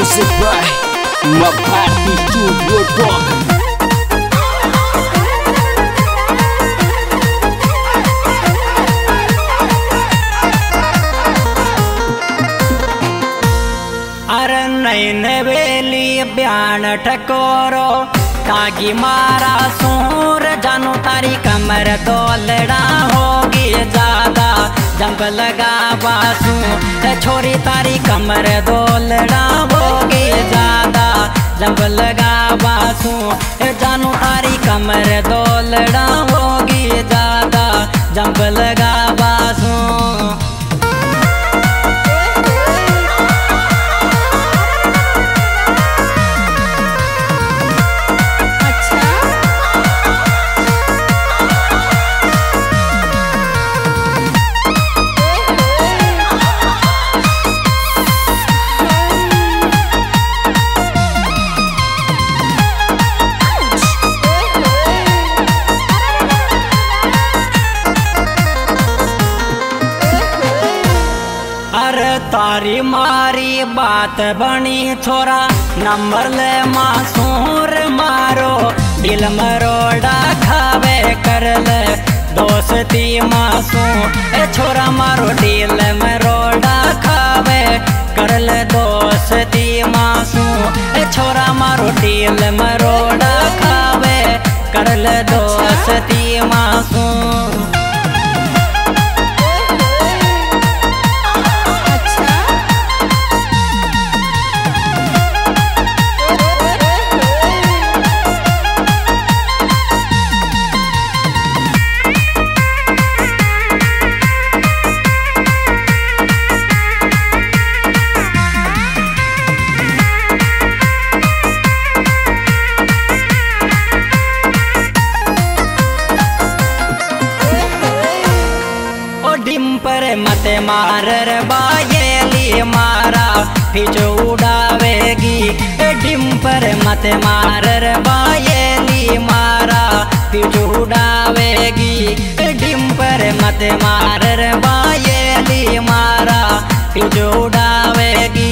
Music by Mapati Studio Dog. अरे नैन बेली ब्यान ठकोरो कागी मारा सूर जानू तारी कमर दोलड़ा होगी ज्यादा जंप लगा बासू छोरी तारी कमर दोलड़ा होगी ज्यादा जंप लगा बासू जानू तारी कमर दोलड़ा होगी ज्यादा जंप लगा बासू। तारी मारी बात बनी छोरा नंबर ले मासूर मारो दिल मरोड़ा खावे कर ले दोस्ती मासू छोरा मारो दिल मरोड़ा खावे कर ले दोस्ती मासू छोरा मारो दिल मरोड़ा खावे कर ले दोस्ती मासू। डिम्पर मत मार बायेली मारा फिजो उड़ावेगी डिम्पर मत मार बायेली मारा फिजो उड़ावेगी डिम्पर मत मार बायेली मारा फिजो उड़ावेगी।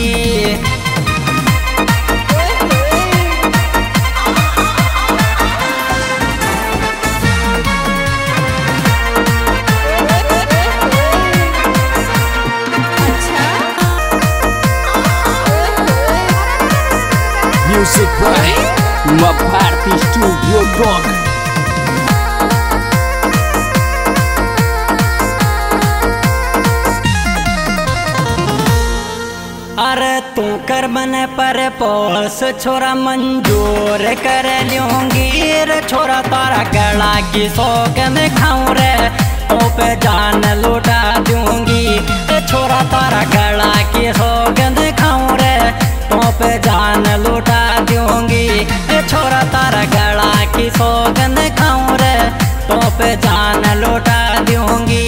Music by Mapati Studio Dog. अरे तू कर बने पर पोस छोरा मंजूर कर लूंगी रे छोरा तारा गला की सौगन खाऊं रे तो पे जान लुटा दूंगी छोरा तारा गला की सौगन खाऊं रे तो पे जान लुटा दूंगी छोरा तारा गला की सौगन खाऊं रे तो पे जान लुटा दूंगी।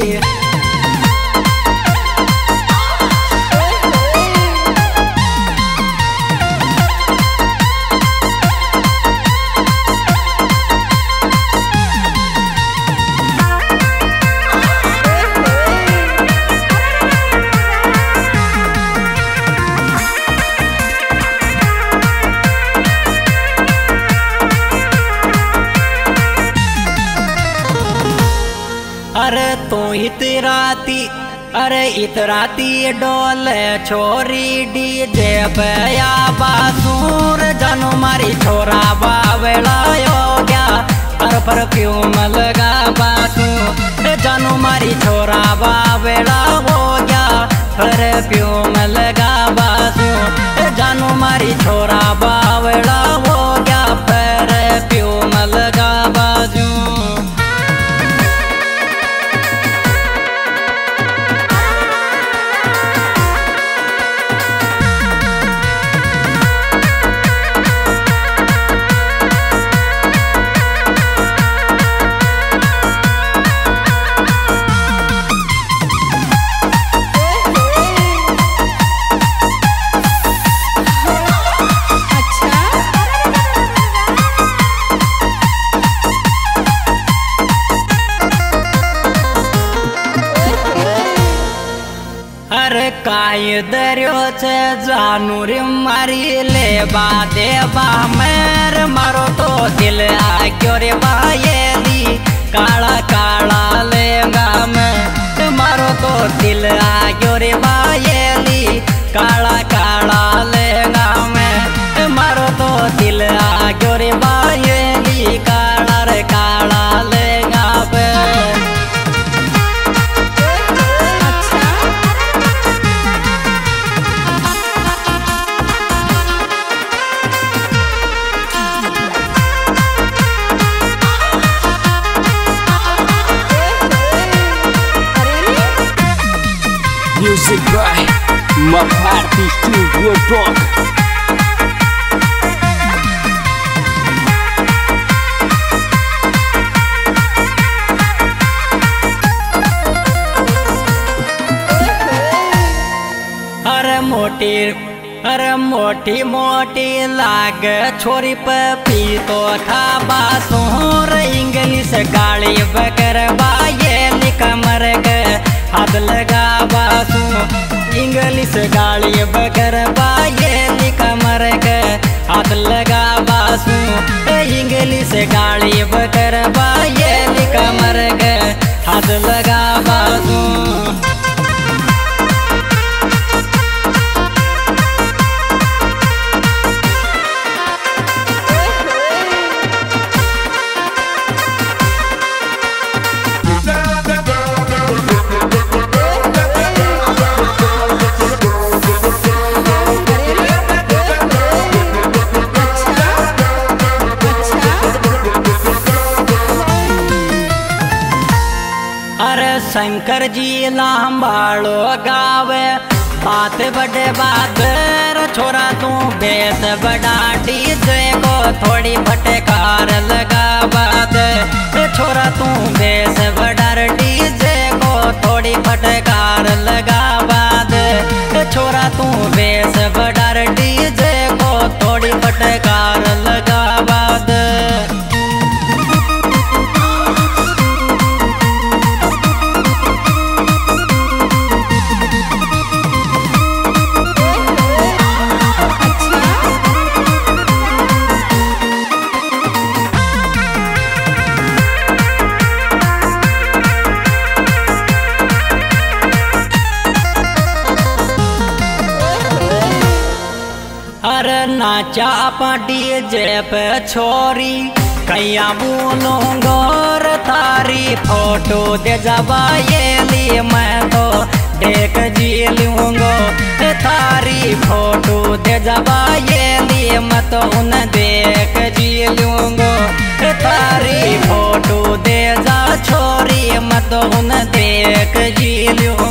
अरे तू इतराती अरे इतराती डोले छोरी डीजे पे या बासूर जानू मारी छोरा बावला हो गया पर परफ्यूम लगा बासू जानू मारी छोरा बावला हो गया परफ्यूम लगा बासू जानू मारी छोरा बावला हो गया परफ्यूम लगा बासू। अरे काय दर्यो छे जानू रे मारी ले बा देवा मेर मारो तो दिल आ क्यों रे बायेली काला काला लेंगा मैं मारो तो दिल आ क्यों रे बायेली काला काला लेंगा मैं मारो तो दिल आ क्यों रे बायेली काला रे काला लेंगा पे। Music by Mapati Studio Talk. अरे मोटी मोटी लाग छोरी पे पी तो खाबा सोर इंग्लिश गाड़ी बकर बाये कमर के हाथ लगा बासू इंग्लिश गाड़ी बकर बाये कमर के हाथ लगा बासू इंग्लिश गाड़ी बकर बाये कमर के हाथ लगा बासू। शंकर जी लांबाड़ो गावे बात बड़े बात छोरा तू बेस बड़ा डीजे को थोड़ी फटकार लगा बात छोरा तू बेस बड़ा डीजे को थोड़ी फटकार लगा बात छोरा तू बेस बड़ा डीजे को थोड़ी फटकार लगा बात। अरे नाचा डीजे पे छोरी कैया बोलो गोर थारी फोटो दे जबायेली मैं तो देख जी लूंगो थारी फोटो दे जबायेली मैं तो उन देख जी लूंगो थारी फोटो दे जा छोरी मैं तो उन देख जी लूंगो।